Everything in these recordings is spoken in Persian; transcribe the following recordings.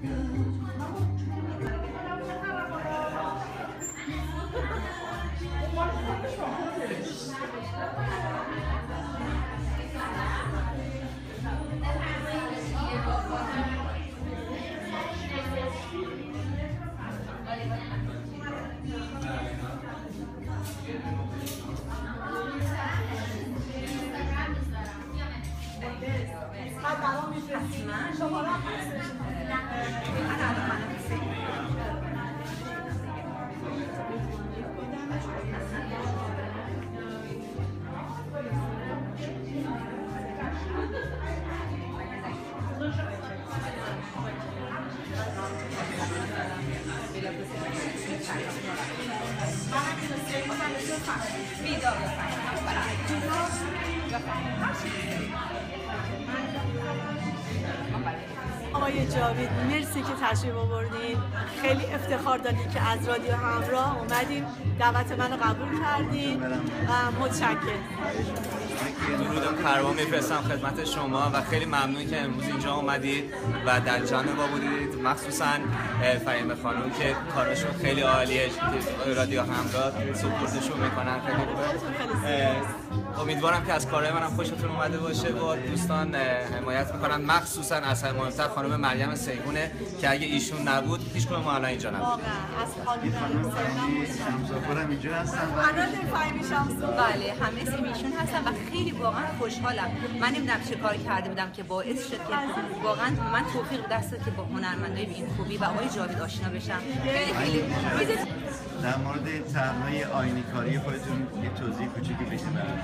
آقای جاوید مرسی که تشریف آوردین. خیلی افتخار داریم که از رادیو همراه اومدیم، دعوت منو قبول کردین و متشکرم. درود و پروان میفرستم خدمت شما و خیلی ممنون که امروز اینجا اومدید و در جمع ما بودید، مخصوصا فهیمه خانم که کارشون خیلی عالیه، رادیو همراه سپورتشون میکنن خیلی خوبه. امیدوارم که از کارهای منم خوشتون اومده باشه و دوستان حمایت میکنن، مخصوصا از مهمتر خانم مریم سیهونه که اگه ایشون نبود هیچ کدوم ما الان اینجا نبود. واقعا از خانم شمس‌آفر هم اینجا هستن. فهیمه شمس‌آفر. بله، همه اسم ایشون هستن و خیلی واقعا خوشحالم. من نمیدونم چه کاری کرده بودم که باعث شد که واقعا من توفیق دست داد که با هنرمندای به این خوبی و آقای جاوید آشنا بشم. خیلی در مورد طرح‌های آینه‌کاری خودتون یه توضیح کوچیکی بدید.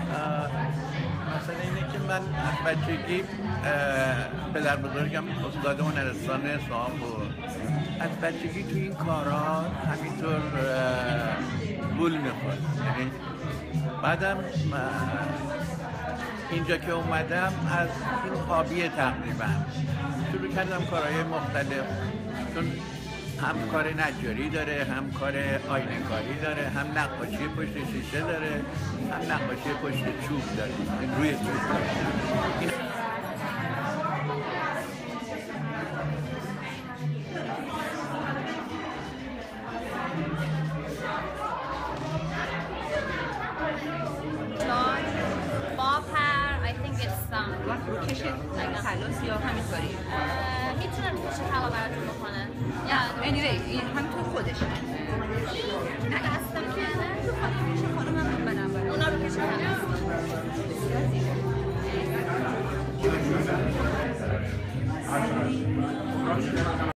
مثلا اینه که من از بچگی پدر بزرگم استاد هنرستان سیهون بود. از بچگی تو این کارا همینطور گول می‌خورد. یعنی بعدم اینجا که اومدم از این هابی تقریبا شروع کردم کارهای مختلف، چون هم کار نجاری داره، هم کار آینه کاری داره، هم نقاشی پشت شیشه داره، هم نقاشی پشت چوب داره، روی چوب داره. خلاص یا همینطوری میتونم میشه حالا براتون بکنه یا anyway همینطور خودشه. نه اصلا که نه تو خانم هم بنابراین اونا رو کشم هست.